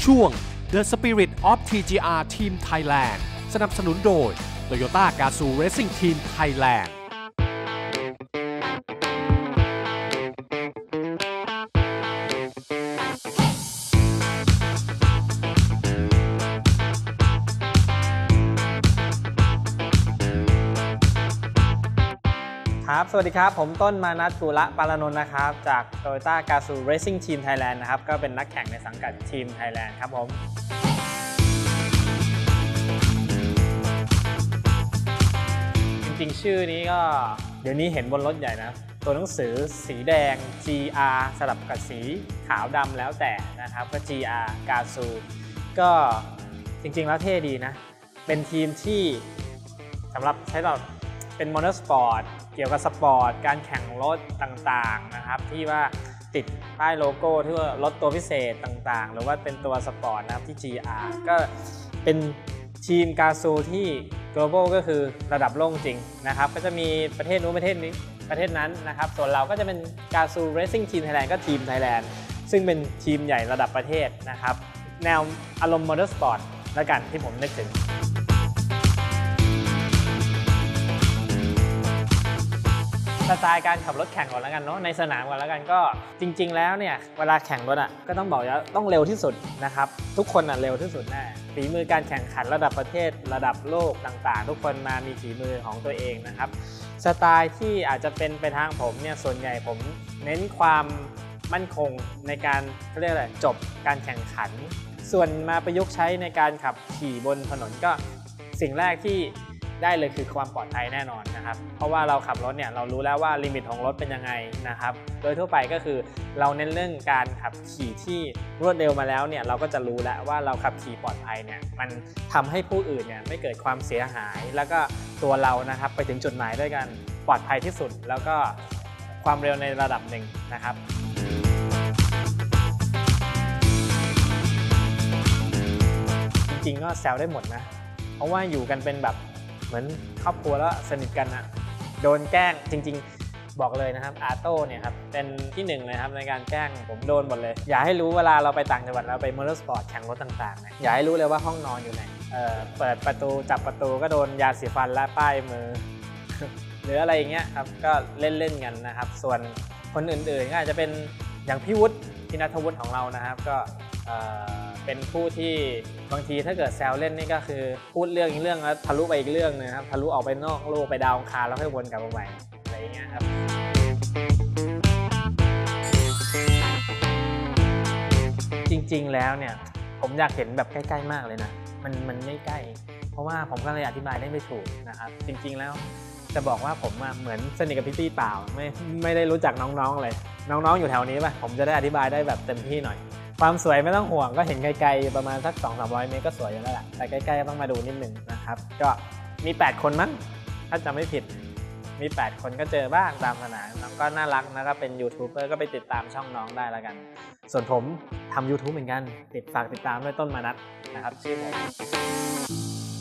ช่วง The Spirit of TGR Team Thailand สนับสนุนโดย Toyota Gazoo Racing Team Thailand ครับสวัสดีครับผมต้นมานัท กุละปารานนท์นะครับจาก Toyota Gazoo Racing Team Thailand นะครับก็เป็นนักแข่งในสังกัดทีม Thailand ครับผมจริงๆชื่อนี้ก็เดี๋ยวนี้เห็นบนรถใหญ่นะตัวหนังสือสีแดง GR สลับกับสีขาวดำแล้วแต่นะครับก็ GR Gazoo ก็จริงๆแล้วเท่ดีนะเป็นทีมที่สำหรับใช้แบบเป็นมอเตอร์สปอร์ตเกี่ยวกับสปอร์ตการแข่งรถต่างๆนะครับที่ว่าติดป้ายโลโก้ที่ว่ารถตัวพิเศษต่างๆหรือว่าเป็นตัวสปอร์ตนะครับที่ GR ก็เป็นทีม Gazoo ที่ global ก็คือระดับโลกจริงนะครับก็จะมีประเทศนู้นประเทศนี้ประเทศนั้นนะครับส่วนเราก็จะเป็น Gazoo Racing Team Thailand ก็ทีม Thailand ซึ่งเป็นทีมใหญ่ระดับประเทศนะครับแนวอารมณ์มอเตอร์สปอร์ตแล้วกันที่ผมนึกถึงสไตล์การขับรถแข่งก่อนแล้วกันเนาะในสนามก่อนแล้วกันก็จริงๆแล้วเนี่ยเวลาแข่งรถก็ต้องบอกว่าต้องเร็วที่สุดนะครับทุกคนเร็วที่สุดแน่ฝีมือการแข่งขันระดับประเทศระดับโลกต่างๆทุกคนมามีฝีมือของตัวเองนะครับสไตล์ที่อาจจะเป็นไปทางผมเนี่ยส่วนใหญ่ผมเน้นความมั่นคงในการเรียกอะไรจบการแข่งขันส่วนมาประยุกต์ใช้ในการขับขี่บนถนนก็สิ่งแรกที่ได้เลยคือความปลอดภัยแน่นอนนะครับเพราะว่าเราขับรถเนี่ยเรารู้แล้วว่าลิมิตของรถเป็นยังไงนะครับโดยทั่วไปก็คือเราเน้นเรื่องการขับขี่ที่รวดเร็วมาแล้วเนี่ยเราก็จะรู้แล้วว่าเราขับขี่ปลอดภัยเนี่ยมันทำให้ผู้อื่นเนี่ยไม่เกิดความเสียหายแล้วก็ตัวเรานะครับไปถึงจุดหมายด้วยกันปลอดภัยที่สุดแล้วก็ความเร็วในระดับหนึ่งนะครับจริงๆก็แซวได้หมดนะเพราะว่าอยู่กันเป็นแบบเหมือนครอบครัวแล้วสนิทกันอะโดนแกล้งจริงๆบอกเลยนะครับอาโต้เนี่ยครับเป็นที่หนึ่งเลยครับในการแกล้งผมโดนหมดเลยอย่าให้รู้เวลาเราไปต่างจังหวัดเราไปมอเตอร์สปอร์ตแข่งรถต่างๆเนี่ยอย่าให้รู้เลยว่าห้องนอนอยู่ไหนเปิดประตูจับประตูก็โดนยาสีฟันและป้ายมือ หรืออะไรอย่างเงี้ยครับก็เล่นๆกันนะครับส่วนคนอื่นๆก็อาจจะเป็นอย่างพี่วุฒิพี่ณัฐวุฒิของเรานะครับก็เป็นผู้ที่บางทีถ้าเกิดแซวเล่นนี่ก็คือพูดเรื่องอีกเรื่องแล้วทะลุไปอีกเรื่องนึงครับทะลุออกไปนอกโลกไปดาวอังคารแล้วค่อยวนกลับมาใหม่อะไรอย่างเงี้ยครับจริงๆแล้วเนี่ยผมอยากเห็นแบบใกล้ๆมากเลยนะมันไม่ใกล้เพราะว่าผมก็เลยอธิบายได้ไม่ถูกนะครับจริงๆแล้วจะบอกว่าผมเหมือนสนิทกับพี่ตี้เปล่าไม่ได้รู้จักน้องๆเลยน้องๆอยู่แถวนี้ป่ะผมจะได้อธิบายได้แบบเต็มที่หน่อยความสวยไม่ต้องห่วงก็เห็นไกลๆประมาณสัก 200-300 เมตรก็สวยอยู่แล้วแหละแต่ใกล้ๆก็ต้องมาดูนิดนึงนะครับก็มี8คนมั้งถ้าจำไม่ผิดมี8คนก็เจอบ้างตามสนามน้องก็น่ารักนะครับเป็นยูทูบเบอร์ก็ไปติดตามช่องน้องได้แล้วกันส่วนผมทำ YouTube เหมือนกันฝากติดตามด้วยต้นมานัทนะครับชื่อผม